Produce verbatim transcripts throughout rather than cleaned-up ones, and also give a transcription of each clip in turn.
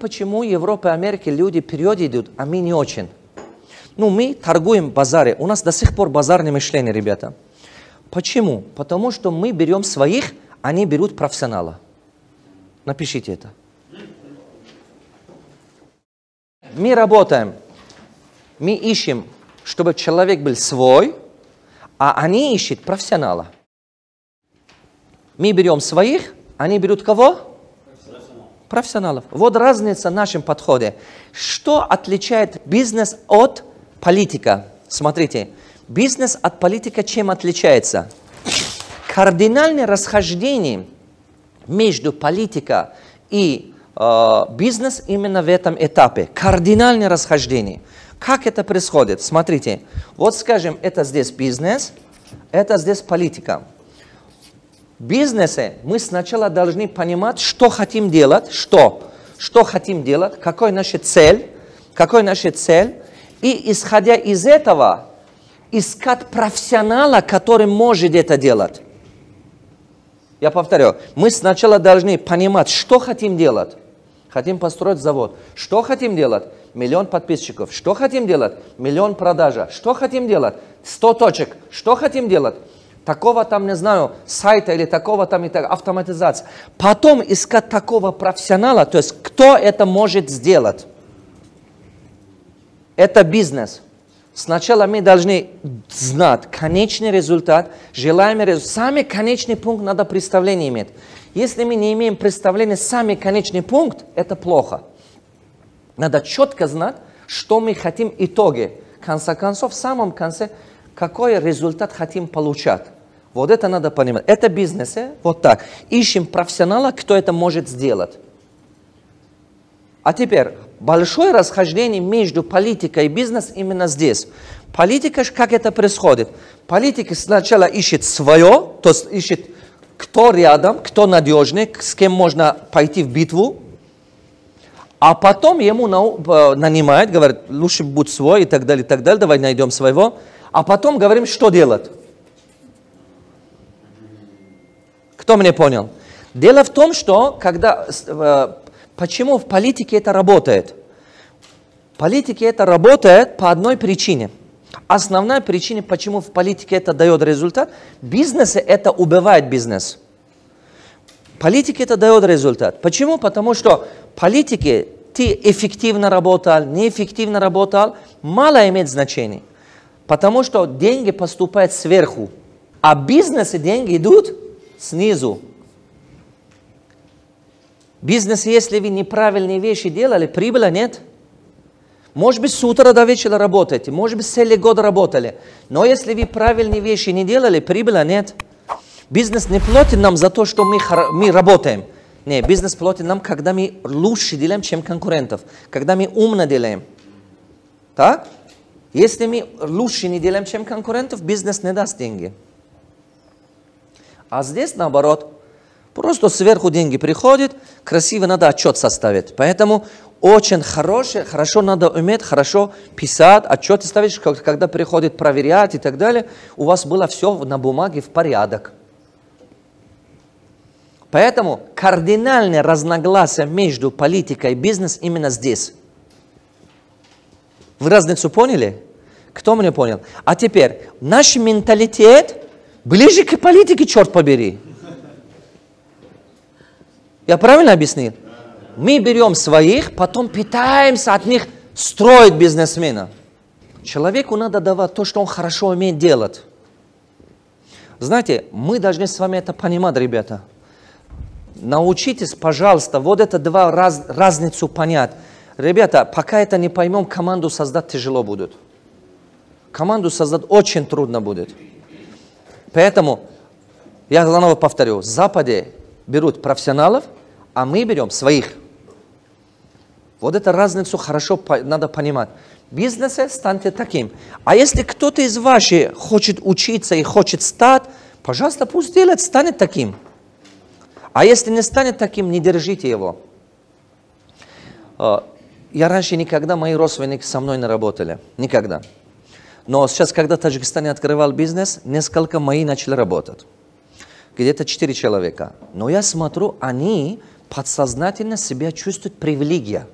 почему в Европе и Америке люди вперед идут, а мы не очень. Ну, мы торгуем в базаре. У нас до сих пор базарное мышление, ребята. Почему? Потому что мы берем своих, они берут профессионала. Напишите это. Мы работаем, мы ищем, чтобы человек был свой, а они ищут профессионала. Мы берем своих, они берут кого? Профессионалов. Вот разница в нашем подходе. Что отличает бизнес от политика? Смотрите, бизнес от политика чем отличается? Кардинальное расхождение между политикой и э, бизнесом именно в этом этапе. Кардинальное расхождение. Как это происходит? Смотрите, вот скажем, это здесь бизнес, это здесь политика. В бизнесе мы сначала должны понимать, что хотим делать, что, что хотим делать, какой наша цель, какой наша цель, и исходя из этого искать профессионала, который может это делать. Я повторю, мы сначала должны понимать, что хотим делать. Хотим построить завод. Что хотим делать? Миллион подписчиков. Что хотим делать? Миллион продажа. Что хотим делать? Сто точек. Что хотим делать? Такого там, не знаю, сайта или такого там, и так, автоматизация. Потом искать такого профессионала, то есть кто это может сделать. Это бизнес. Сначала мы должны знать конечный результат, желаемый результат. Самый конечный пункт надо представление иметь. Если мы не имеем представления, самый конечный пункт, это плохо. Надо четко знать, что мы хотим в итоге. В конце концов, в самом конце, какой результат хотим получать. Вот это надо понимать. Это бизнес, вот так. Ищем профессионала, кто это может сделать. А теперь, большое расхождение между политикой и бизнесом именно здесь. Политика, как это происходит? Политика сначала ищет свое, то есть ищет, кто рядом, кто надежный, с кем можно пойти в битву. А потом ему нанимает, говорит, лучше будь свой и так далее, и так далее, давай найдем своего. А потом говорим, что делать. Кто меня понял? Дело в том, что когда... Почему в политике это работает? В политике это работает по одной причине. Основная причина, почему в политике это дает результат, в бизнесе это убивает бизнес. В политике это дает результат. Почему? Потому что в политике ты эффективно работал, неэффективно работал, мало имеет значения. Потому что деньги поступают сверху, а в бизнесе деньги идут снизу. В бизнесе, если вы неправильные вещи делали, прибыли нет. Может быть, с утра до вечера работаете, может быть, целый год работали. Но если вы правильные вещи не делали, прибыли нет. Бизнес не платит нам за то, что мы, мы работаем. Нет, бизнес платит нам, когда мы лучше делаем, чем конкурентов. Когда мы умно делаем. Так? Если мы лучше не делаем, чем конкурентов, бизнес не даст деньги. А здесь наоборот. Просто сверху деньги приходят, красиво надо отчет составить. Поэтому очень хороший, хорошо надо уметь, хорошо писать, отчеты ставить, когда приходит проверять и так далее. У вас было все на бумаге в порядок. Поэтому кардинальное разногласие между политикой и бизнесом именно здесь. Вы разницу поняли? Кто меня понял? А теперь, наш менталитет ближе к политике, черт побери. Я правильно объяснил? Мы берем своих, потом пытаемся от них строить бизнесмена. Человеку надо давать то, что он хорошо умеет делать. Знаете, мы должны с вами это понимать, ребята. Научитесь, пожалуйста, вот это два раз, разницу понять. Ребята, пока это не поймем, команду создать тяжело будет. Команду создать очень трудно будет. Поэтому, я снова повторю, в Западе берут профессионалов, а мы берем своих. Вот эту разницу хорошо надо понимать. В бизнесе станьте таким. А если кто-то из ваших хочет учиться и хочет стать, пожалуйста, пусть делает, станет таким. А если не станет таким, не держите его. Я раньше никогда, мои родственники со мной не работали. Никогда. Но сейчас, когда в Таджикистане открывал бизнес, несколько мои начали работать. Где-то четыре человека. Но я смотрю, они подсознательно себя чувствуют привилегия.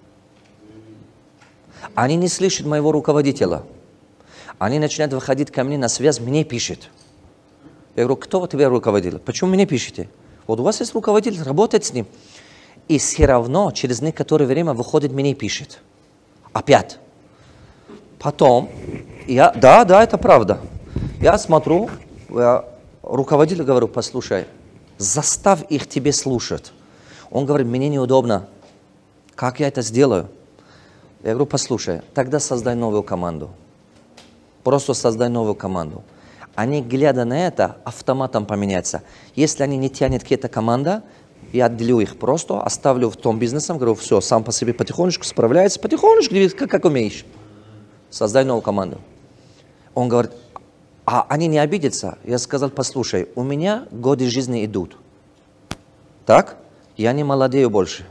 Они не слышат моего руководителя. Они начинают выходить ко мне на связь, мне пишет. Я говорю, кто тебе руководитель? Почему мне пишете? Вот у вас есть руководитель, работает с ним. И все равно через некоторое время выходит, мне пишет. Опять. Потом, я, да, да, это правда. Я смотрю, я руководителю говорю, послушай, заставь их тебе слушать. Он говорит, мне неудобно. Как я это сделаю? Я говорю, послушай, тогда создай новую команду. Просто создай новую команду. Они, глядя на это, автоматом поменяются. Если они не тянут к этой команде, я отделю их просто, оставлю в том бизнесе, говорю, все, сам по себе потихонечку справляется, потихонечку, как, как умеешь. Создай новую команду. Он говорит, а они не обидятся? Я сказал, послушай, у меня годы жизни идут. Так? Я не молодею больше.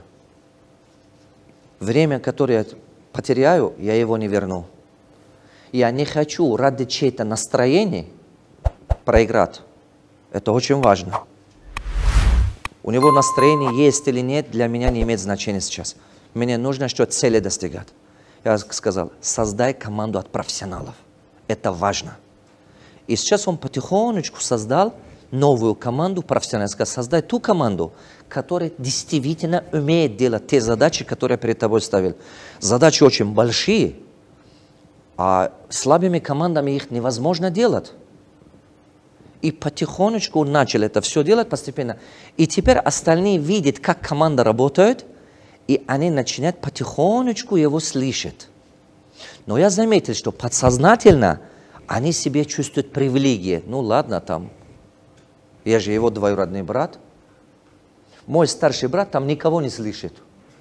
Время, которое я потеряю, я его не верну. Я не хочу ради чьей-то настроения проиграть. Это очень важно. У него настроение есть или нет, для меня не имеет значения сейчас. Мне нужно, что цели достигать. Я сказал, создай команду от профессионалов. Это важно. И сейчас он потихонечку создал новую команду профессионалов. Я сказал, создай ту команду, которая действительно умеет делать те задачи, которые я перед тобой ставил. Задачи очень большие, а слабыми командами их невозможно делать. И потихонечку он начал это все делать постепенно. И теперь остальные видят, как команда работает, и они начинают потихонечку его слышать. Но я заметил, что подсознательно они себе чувствуют привилегии. Ну ладно, там, я же его двоюродный брат. Мой старший брат там никого не слышит.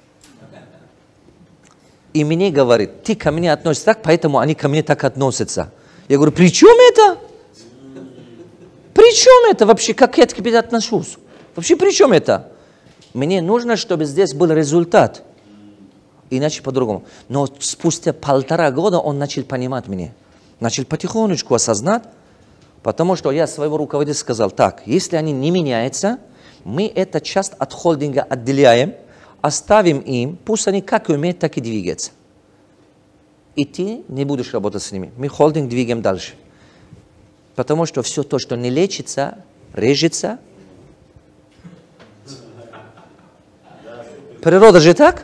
И мне говорит, ты ко мне относишься так, поэтому они ко мне так относятся. Я говорю, при чем это? При чем это вообще, как я к тебе отношусь? Вообще при чем это? Мне нужно, чтобы здесь был результат. Иначе по-другому. Но спустя полтора года он начал понимать меня. Начал потихонечку осознать, потому что я своего руководителя сказал, так, если они не меняются, мы эту часть от холдинга отделяем, оставим им, пусть они как умеют, так и двигаются. И ты не будешь работать с ними. Мы холдинг двигаем дальше. Потому что все то, что не лечится, режется. Природа же так.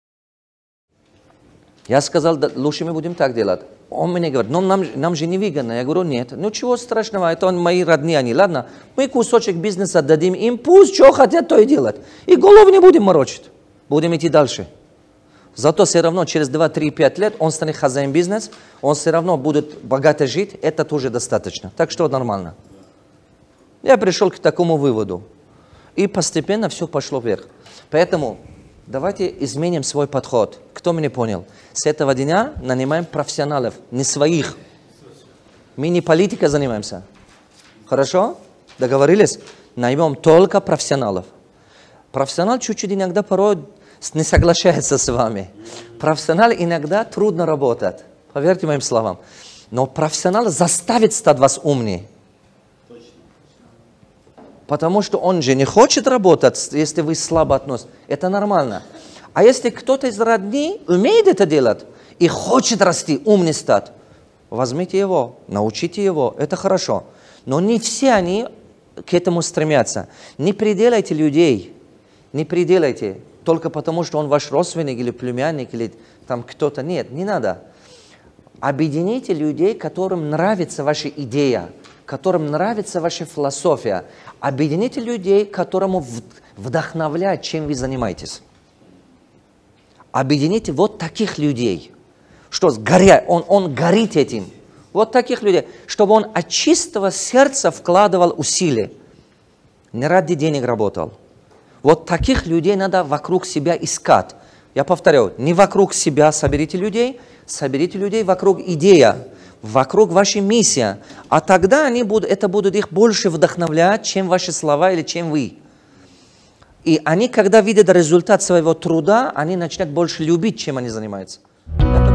Я сказал, да, лучше мы будем так делать. Он мне говорит, ну нам, нам же не выгодно. Я говорю, нет, ну чего страшного, это мои родные они. Ладно, мы кусочек бизнеса дадим им, пусть что хотят, то и делать. И голову не будем морочить. Будем идти дальше. Зато все равно через два, три, пять лет он станет хозяин бизнеса, он все равно будет богато жить, это тоже достаточно. Так что нормально. Я пришел к такому выводу. И постепенно все пошло вверх. Поэтому давайте изменим свой подход. Кто меня понял? С этого дня нанимаем профессионалов, не своих. Мы не политикой занимаемся. Хорошо? Договорились? Наймем только профессионалов. Профессионал чуть-чуть иногда порой не соглашается с вами. Профессионал иногда трудно работать. Поверьте моим словам. Но профессионал заставит стать вас умнее. Потому что он же не хочет работать, если вы слабо относитесь. Это нормально. А если кто-то из родни умеет это делать и хочет расти, умный стать, возьмите его, научите его. Это хорошо. Но не все они к этому стремятся. Не пределяйте людей. Не пределяйте. Только потому, что он ваш родственник или племянник, или там кто-то. Нет, не надо. Объедините людей, которым нравится ваша идея, которым нравится ваша философия. Объедините людей, которому вдохновляет, чем вы занимаетесь. Объедините вот таких людей. Что, горя, он, он горит этим. Вот таких людей. Чтобы он от чистого сердца вкладывал усилия. Не ради денег работал. Вот таких людей надо вокруг себя искать. Я повторяю, не вокруг себя соберите людей, соберите людей вокруг идеи, вокруг вашей миссии. А тогда они будут, это будут их больше вдохновлять, чем ваши слова или чем вы. И они, когда видят результат своего труда, они начинают больше любить, чем они занимаются.